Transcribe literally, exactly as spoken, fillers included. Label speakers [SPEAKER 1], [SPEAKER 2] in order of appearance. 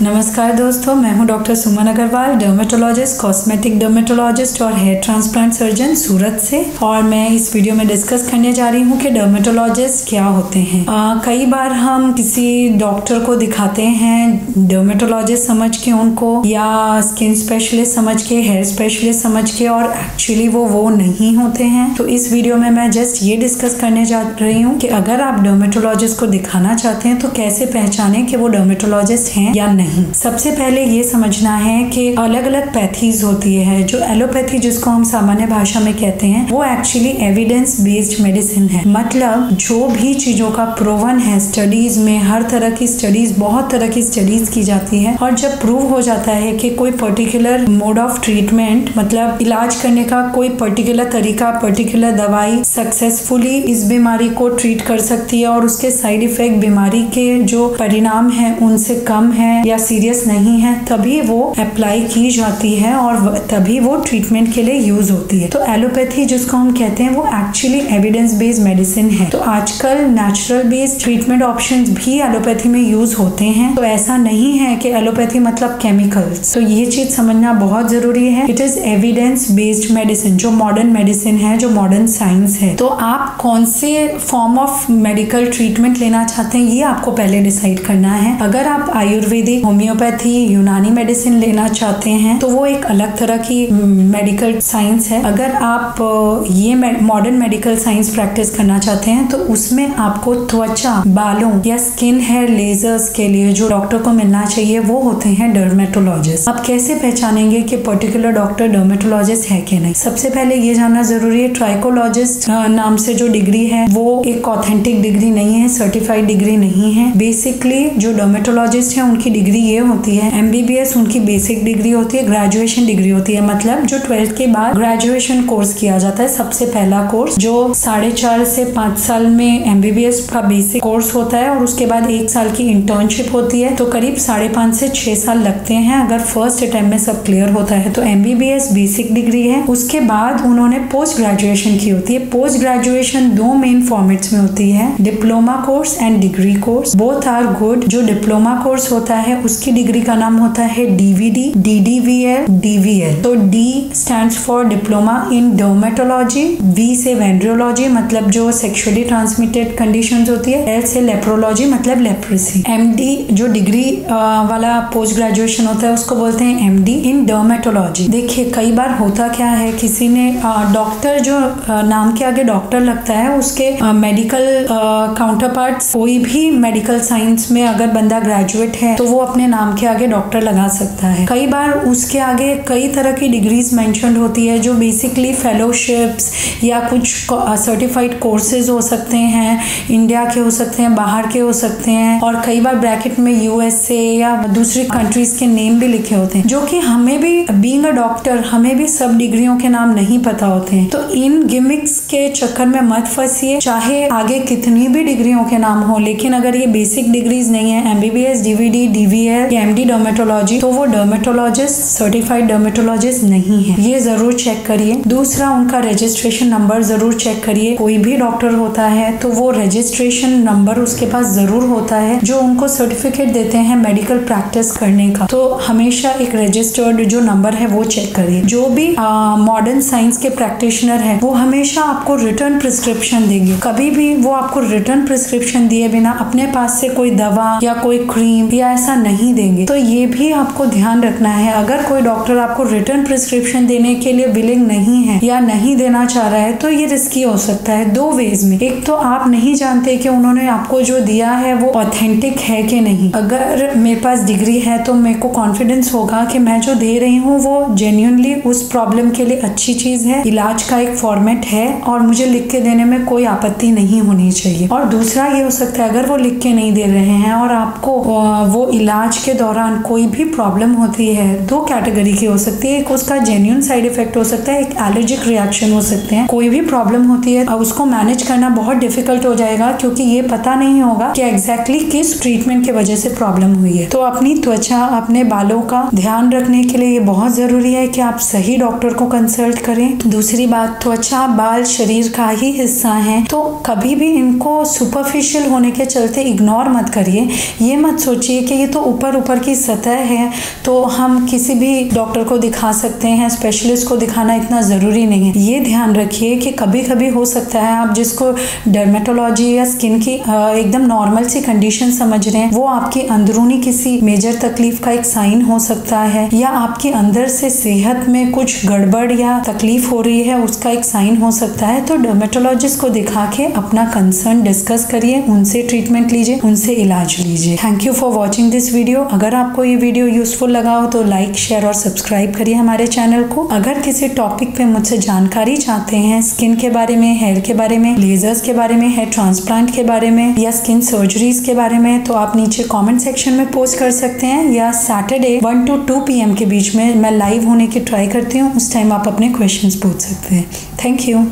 [SPEAKER 1] नमस्कार दोस्तों, मैं हूं doctor Suman Agarwal, dermatologist, cosmetic dermatologist और हेयर ट्रांसप्लांट सर्जन सूरत से। और मैं इस वीडियो में डिस्कस करने जा रही हूं कि डर्मेटोलॉजिस्ट क्या होते हैं। आ, कई बार हम किसी डॉक्टर को दिखाते हैं डर्मेटोलॉजिस्ट समझ के उनको, या स्किन स्पेशलिस्ट समझ के, हेयर स्पेशलिस्ट समझ के, और एक्चुअली वो वो नहीं होते हैं। तो इस वीडियो में मैं जस्ट ये डिस्कस करने जा रही हूँ कि अगर आप डर्मेटोलॉजिस्ट को दिखाना चाहते हैं तो कैसे पहचानें कि वो डर्मेटोलॉजिस्ट हैं या नहीं। सबसे पहले ये समझना है कि अलग अलग पैथीज होती है। जो एलोपैथी जिसको हम सामान्य भाषा में कहते हैं, वो एक्चुअली एविडेंस बेस्ड मेडिसिन है। मतलब जो भी चीजों का प्रूवन है स्टडीज में, हर तरह की स्टडीज, बहुत तरह की स्टडीज की जाती है, और जब प्रूव हो जाता है कि कोई पर्टिकुलर मोड ऑफ ट्रीटमेंट, मतलब इलाज करने का कोई पर्टिकुलर तरीका, पर्टिकुलर दवाई सक्सेसफुली इस बीमारी को ट्रीट कर सकती है और उसके साइड इफेक्ट, बीमारी के जो परिणाम है उनसे कम है या सीरियस नहीं है, तभी वो अप्लाई की जाती है और तभी वो ट्रीटमेंट के लिए यूज होती है। तो एलोपैथी जिसको हम कहते हैं वो एक्चुअली एविडेंस बेस्ड मेडिसिन है। तो आजकल नेचुरल बेस्ड ट्रीटमेंट ऑप्शंस भी एलोपैथी में यूज होते हैं। तो ऐसा नहीं है कि एलोपैथी मतलब केमिकल्स। तो ये चीज समझना बहुत जरूरी है। It is evidence based medicine, जो मॉडर्न मेडिसिन है, जो मॉडर्न साइंस है। तो आप कौन से फॉर्म ऑफ मेडिकल ट्रीटमेंट लेना चाहते हैं ये आपको पहले डिसाइड करना है। अगर आप आयुर्वेदिक, होम्योपैथी, यूनानी मेडिसिन लेना चाहते हैं तो वो एक अलग तरह की मेडिकल साइंस है। अगर आप ये मॉडर्न मेडिकल साइंस प्रैक्टिस करना चाहते हैं तो उसमें आपको त्वचा, बालों या स्किन हेयर लेजर्स के लिए जो डॉक्टर को मिलना चाहिए वो होते हैं डर्मेटोलॉजिस्ट। आप कैसे पहचानेंगे कि पर्टिकुलर डॉक्टर डर्मेटोलॉजिस्ट है कि नहीं? सबसे पहले ये जानना जरूरी है, ट्राइकोलॉजिस्ट नाम से जो डिग्री है वो एक ऑथेंटिक डिग्री नहीं है, सर्टिफाइड डिग्री नहीं है। बेसिकली जो डर्मेटोलॉजिस्ट है उनकी डिग्री ये होती है, एमबीबीएस उनकी बेसिक डिग्री होती है, ग्रेजुएशन डिग्री होती है। मतलब जो ट्वेल्थ के बाद ग्रेजुएशन कोर्स किया जाता है, सबसे पहला कोर्स जो साढ़े चार से पांच साल में एमबीबीएस का बेसिक कोर्स होता है, और उसके बाद एक साल की इंटर्नशिप होती है। तो करीब साढ़े पांच से छह साल लगते हैं अगर फर्स्ट अटेम्प्ट में सब क्लियर होता है। तो एमबीबीएस बेसिक डिग्री है। उसके बाद उन्होंने पोस्ट ग्रेजुएशन की होती है। पोस्ट ग्रेजुएशन दो मेन फॉर्मेट्स में होती है, diploma course and degree course. Both are good. जो डिप्लोमा कोर्स होता है उसकी डिग्री का नाम होता है डीवीडी, डीडीवीएल, डीवीएल। तो D stands for diploma in dermatology, V से वेंड्रियोलॉजी मतलब जो सेक्सुअली ट्रांसमिटेड कंडीशंस होती है, एल से लेप्रोलॉजी मतलब लेप्रेसी। एमडी जो डिग्री वाला पोस्ट ग्रेजुएशन होता है उसको बोलते हैं एमडी इन डर्मेटोलॉजी। देखिए कई बार होता क्या है, किसी ने डॉक्टर जो नाम के आगे डॉक्टर लगता है उसके मेडिकल काउंटर पार्ट्स, कोई भी मेडिकल साइंस में अगर बंदा ग्रेजुएट है तो वो अपने नाम के आगे डॉक्टर लगा सकता है। कई बार उसके आगे कई तरह की डिग्रीज मेंशन्ड होती है जो बेसिकली फेलोशिप्स या कुछ सर्टिफाइड कोर्सेज हो सकते हैं, इंडिया के हो सकते हैं, बाहर के हो सकते हैं, और कई बार ब्रैकेट में यूएसए या दूसरी कंट्रीज के नेम भी लिखे होते हैं, जो कि हमें भी बीइंग अ डॉक्टर हमें भी सब डिग्रियों के नाम नहीं पता होते हैं। तो इन गिमिक्स के चक्कर में मत फंसिए। चाहे आगे कितनी भी डिग्रियों के नाम हो, लेकिन अगर ये बेसिक डिग्रीज नहीं है, MBBS, DVD, DVL, MD dermatology, तो वो डर्मेटोलॉजिस्ट, सर्टिफाइड डर्मेटोलॉजिस्ट नहीं है। ये जरूर चेक करिए। दूसरा, उनका रजिस्ट्रेशन नंबर जरूर चेक करिए। कोई भी डॉक्टर होता है तो वो रजिस्ट्रेशन नंबर उसके पास जरूर होता है जो उनको सर्टिफिकेट देते हैं मेडिकल प्रैक्टिस करने का। तो हमेशा एक रजिस्टर्ड जो नंबर है वो चेक करिए। जो भी मॉडर्न साइंस के प्रैक्टिशनर है वो हमेशा आपको रिटर्न प्रिस्क्रिप्शन देंगे। कभी भी वो आपको रिटर्न प्रिस्क्रिप्शन दिए बिना अपने पास से कोई दवा या कोई क्रीम या ऐसा नहीं देंगे। तो ये भी आपको ध्यान रखना है। अगर कोई डॉक्टर आपको रिटर्न प्रिस्क्रिप्शन देने के लिए विलिंग नहीं है या नहीं देना चाह रहा है तो ये रिस्की हो सकता है दो वेज में। एक तो आप नहीं जानते कि उन्होंने आपको जो दिया है वो ऑथेंटिक है कि नहीं। अगर मेरे पास डिग्री है तो मेरे को कॉन्फिडेंस होगा कि मैं जो दे रही हूँ वो जेन्युइनली उस प्रॉब्लम के लिए अच्छी चीज है, इलाज का एक फॉर्मेट है, और मुझे लिख के देने में कोई आपत्ति नहीं होनी चाहिए। और दूसरा ये हो सकता है अगर वो लिख के नहीं दे रहे हैं और आपको वो इलाज के दौरान कोई भी प्रॉब्लम होती है, दो कैटेगरी की हो सकती है। एक उसका जेन्युइन साइड इफेक्ट हो सकता है, एक एलर्जिक रिएक्शन हो सकते हैं। कोई भी प्रॉब्लम होती है उसको मैनेज करना बहुत डिफिकल्ट हो जाएगा क्योंकि ये पता नहीं होगा कि एग्जैक्टली किस ट्रीटमेंट की वजह से प्रॉब्लम हुई है। तो अपनी त्वचा, अपने बालों का ध्यान रखने के लिए ये बहुत जरूरी है कि आप सही डॉक्टर को कंसल्ट करें। दूसरी बात, त्वचा, बाल शरीर का ही हिस्सा है, तो कभी भी इनको सुपरफिशियल होने के चलते इग्नोर मत करिए। ये मत सोचिए कि ये तो ऊपर ऊपर की सतह है, तो हम किसी भी डॉक्टर को दिखा सकते हैं, स्पेशलिस्ट को दिखाना इतना ज़रूरी नहीं है। ये ध्यान रखिए कि कभी कभी हो सकता है आप जिसको डर्मेटोलॉजी या स्किन की एकदम नॉर्मल सी कंडीशन समझ रहे हैं, वो आपकी अंदरूनी किसी मेजर तकलीफ का एक साइन हो सकता है, या आपके अंदर से सेहत में कुछ गड़बड़ या तकलीफ हो रही है उसका एक साइन हो सकता है। तो डर्मेटोलॉजिस्ट को दिखा के अपना कंसर्न डिस्कस करिए, उनसे ट्रीटमेंट लीजिए, उनसे इलाज लीजिए। Thank you for watching this video. अगर आपको ये वीडियो यूजफुल लगा हो तो लाइक, शेयर और सब्सक्राइब करिए हमारे चैनल को। अगर किसी टॉपिक पे मुझसे जानकारी चाहते हैं, स्किन के बारे में, हेयर के बारे में, लेजर्स के बारे में, हेयर ट्रांसप्लांट के बारे में या स्किन सर्जरीज के बारे में, तो आप नीचे कमेंट सेक्शन में पोस्ट कर सकते हैं, या Saturday one to two P M के बीच में मैं लाइव होने की ट्राई करती हूँ, उस टाइम आप अपने क्वेश्चंस पूछ सकते हैं। Thank you.